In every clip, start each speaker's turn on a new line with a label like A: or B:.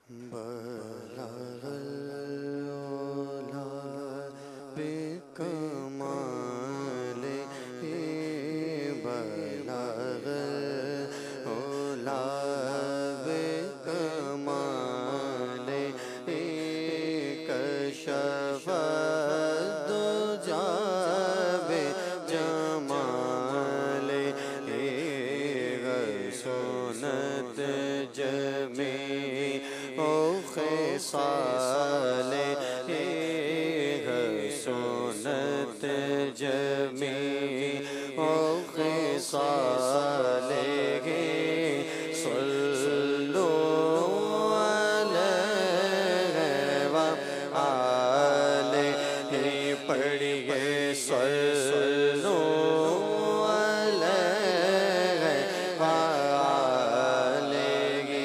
A: साले सुनत जमी ओ साले सल्लु अलैहि व आलिहि पढ़िए सल्लु अलैहि व आलिहि।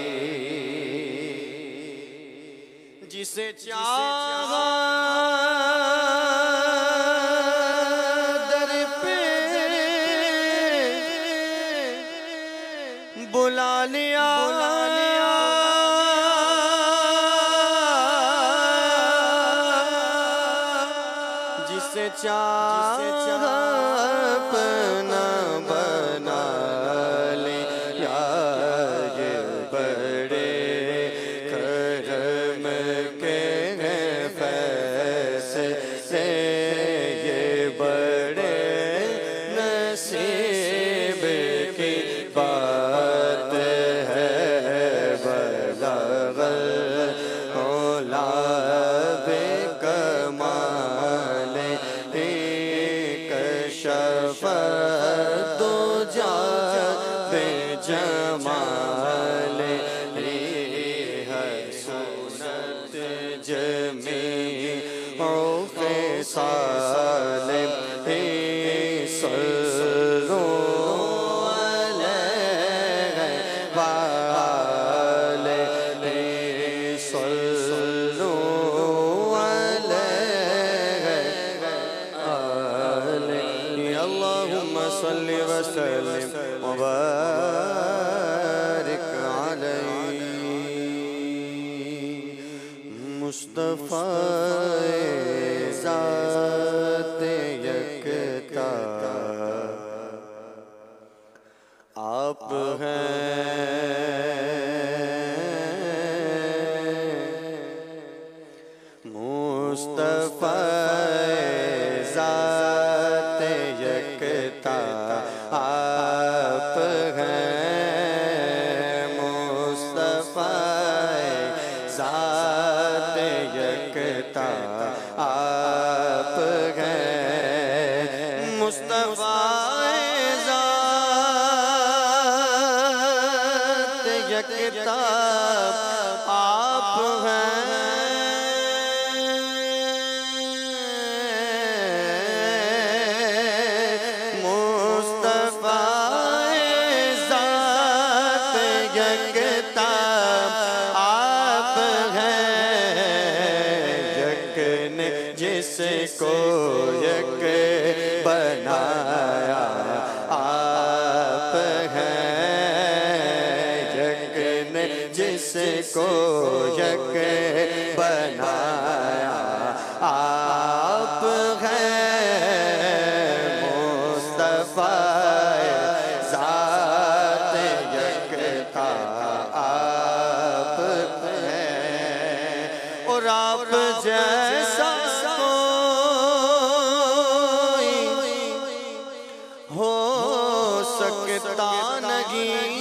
A: जिसे चाहा दर पे बुला लिया, जिसे चाहा अपना बना लिया। ये बड़े करम के फैसले, ये बड़े नसीब की बात है। बलगल औला बेकमाल कशफ दुजा बेजमाल सुनत जमी ओ साले सल्लु अलैहि व आलिहि सल्लु अलैहि व आलिहि। अल्लाहुम्मा सल्लि व सल्लिम व बारिक अलैहि। मुस्तफा ज़ात यकता आप हैं, मुस्तफा ज़ात यकता आप हैं, मुस्तफा ज़ात यकता आप हैं, मुस्तफा ज़ात यकता आप हैं, मुस्तफा ज़ात यकता आप हैं। यकने जिसको यक बनाया आप हैं, यकने जिसको यक बनाया आप हैं, मुस्तफा ज़ात यकता आप हैं। और आप जैसा कोई हो सकता नहीं,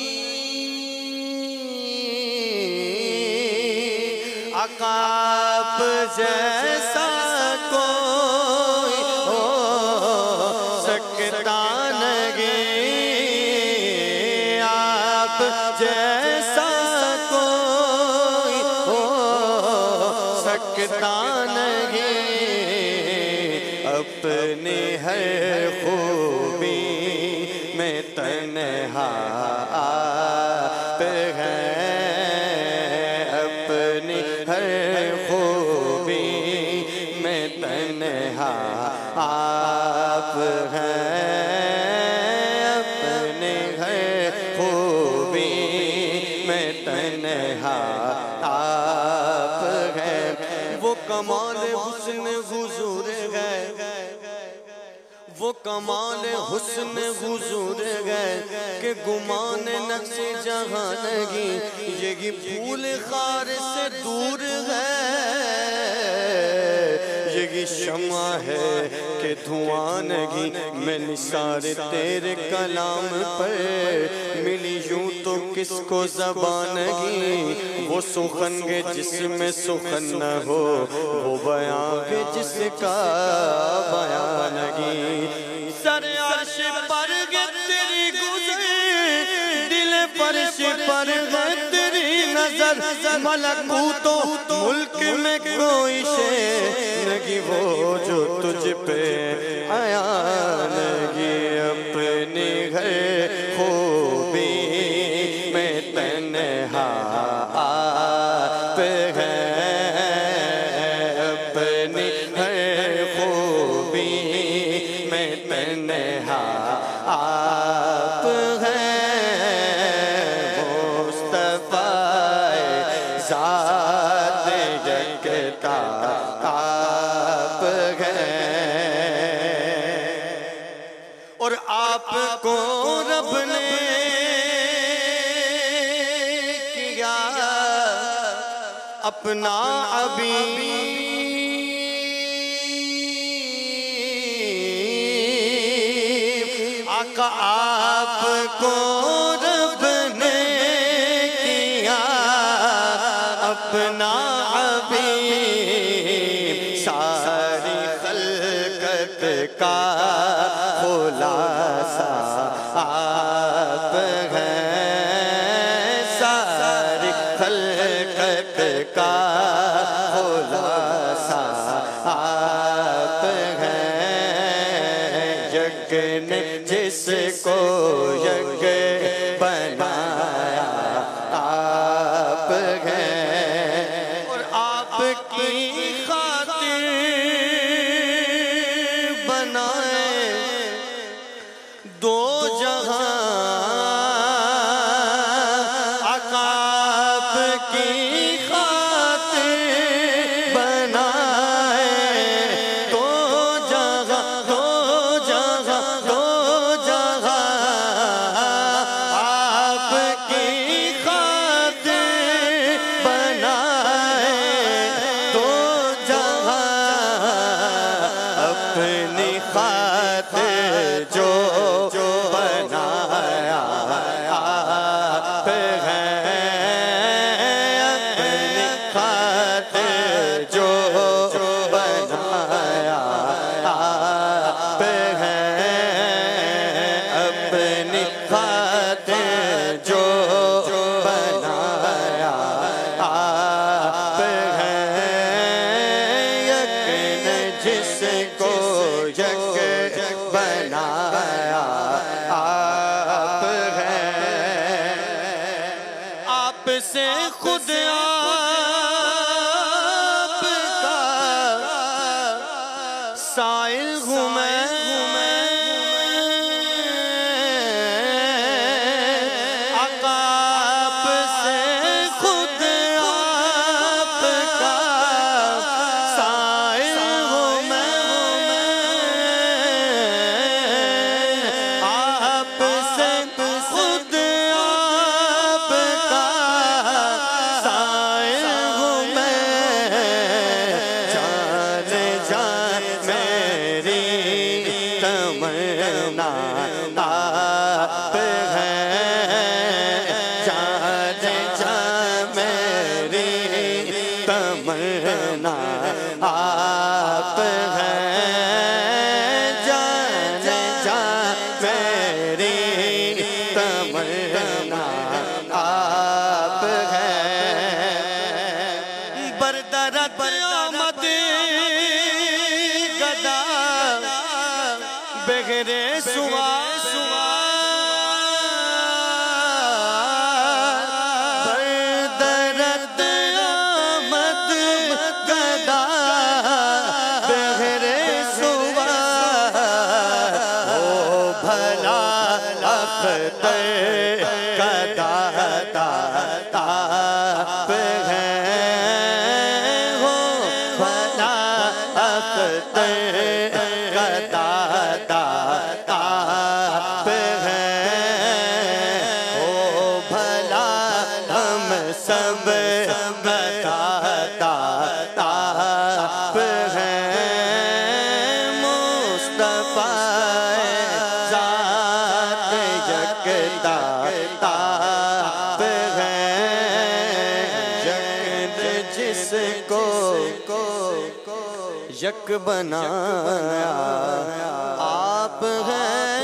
A: आप जैसा कोई हो सकता नहीं, आप जैसा कोई हो सकता नहीं। अपनी हर खूबी में तन्हा आप हैं, अपनी हर खूबी में तन्हा आप हैं, अपनी हर खूबी में तन्हा आप है। वो कमाल हुस्न हुजूर है, वो कमाल हुस्न हुजूर है कि गुमान नक्श जहानगी ये फूल खार से दूर है। ये शमा है कि धुआं नगी मैं निसार तेरे कलाम पर मिली यूं तो किसको ज़बानगी। वो सुखन गे जिसमें सुखन न हो, वो बयां गे जिसका बयानगी। सर अर्श पर गे तेरी गुज़र, दिल फर्श पर गे तेरी नजर। मलकूतो मुल्क में कोई शे नगी वो जो तुझ पे आया नगी। अपने घर खूबी में तन्हा आप है, अपनी घर खूबी में तन्हा आप है। मुस्तफा ज़ात यकता आप है। और आपको रब ने किया अपना हबीब। आका आपको रब ने किया अपना हबीब। सारी खल्कत का खुलासा आप हैं, सारी खल्कत का खुलासा आप हैं। यज्ञ ने जिसको यज्ञ बनाया आप हैं। और आपकी खातिर बनाए दो जहां। आका आपकी खातिर बनाए दो जहां, दो जहां, दो जहां। आपकी खातिर बनाए दो जहां। अपनी खातिर जो बनाया आप हैं, अपनी खातिर जो बनाया आप हैं। अपनी खातिर जो बनाया आप हैं। यकीन जिसको यज्ञ बनाया आप हैं। आपसे खुद आपका साइल हूँ मैं। आका आपसे खुद आपका साइल हूँ मैं। आपसे खुद आपका साइल हूँ मैं। जाने जान मेरी तमन्ना आप हैं। जाने जान मेरी तमन्ना आप हैं। जाने जान मेरी तमन्ना आप हैं। बरदरत आमद गदा बेगरे सुआ बरदरत आमद गदा बेगरे सुआ। ओ भला अख्तर का दाता आप है। का दाता आप हैं। ओ भला हम सब दाता आप हैं। मुस्तफा ज़ात यकता आप हैं। जिसको यक बनाया आप हैं।